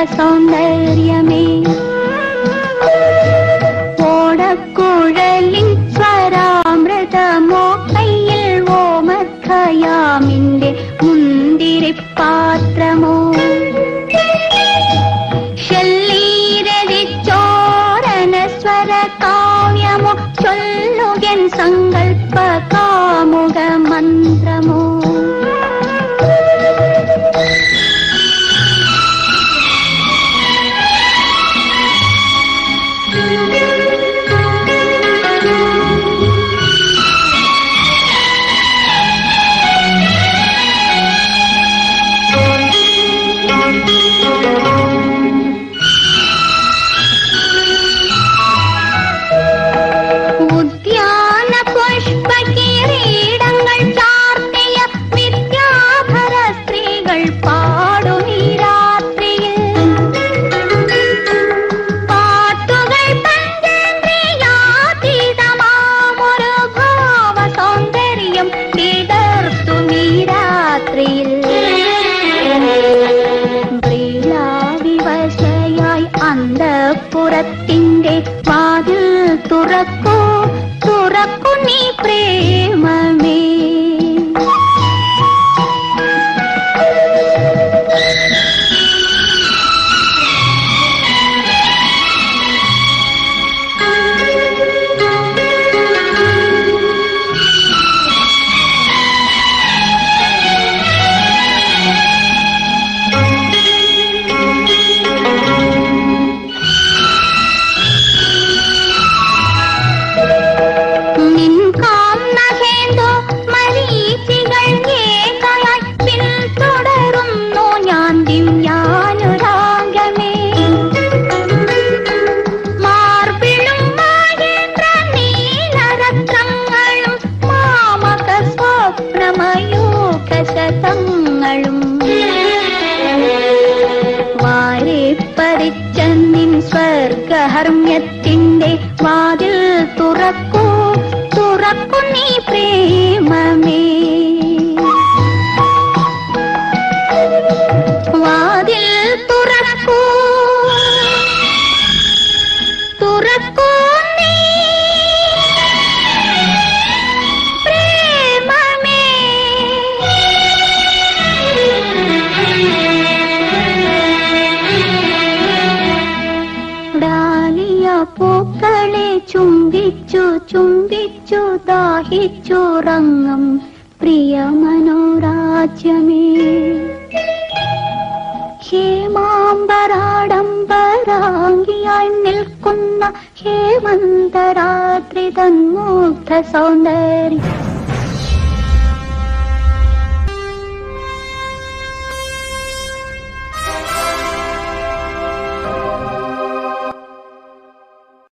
സൗന്ദര്യമേ ഓടക്കുഴലിൻ സ്വരാമൃതമോ കയ്യിൽ ഓമഖയാമിന്റെ മുന്തിരിപ്പാത്രമോ ശല്ലീരതിച്ചോരന സ്വര കാവ്യമോ ചൊല്ലുകൻ സങ്കൽപ്പ കാമുക മന്ത്രമോ പുറത്തിന്റെ വാതിൽ തുറക്കൂ തുറക്കൂ നീ പ്രേമമേ വാരിപ്പറിച്ചന്നിൻ സ്വർഗഹർമ്മ്യത്തിന്റെ വാതിൽ തുറക്കൂ തുറക്കൂ നീ പ്രേമമേ വാതിൽ തുറക്കൂ തുറക്കൂ നീ പ്രേമമേ ഡാലിയ പൂക്കളെ ചുംബിച്ചു ചുംബിച്ചു ദാഹിച്ചുറങ്ങും പ്രിയ മനോരാജ്യമേ ഹേമാംബരാഡംബരാംഗിയായി നിൽക്കുന്ന ഹേമന്തരാത്രി തന്മുഗ്ധ സൗന്ദര്യം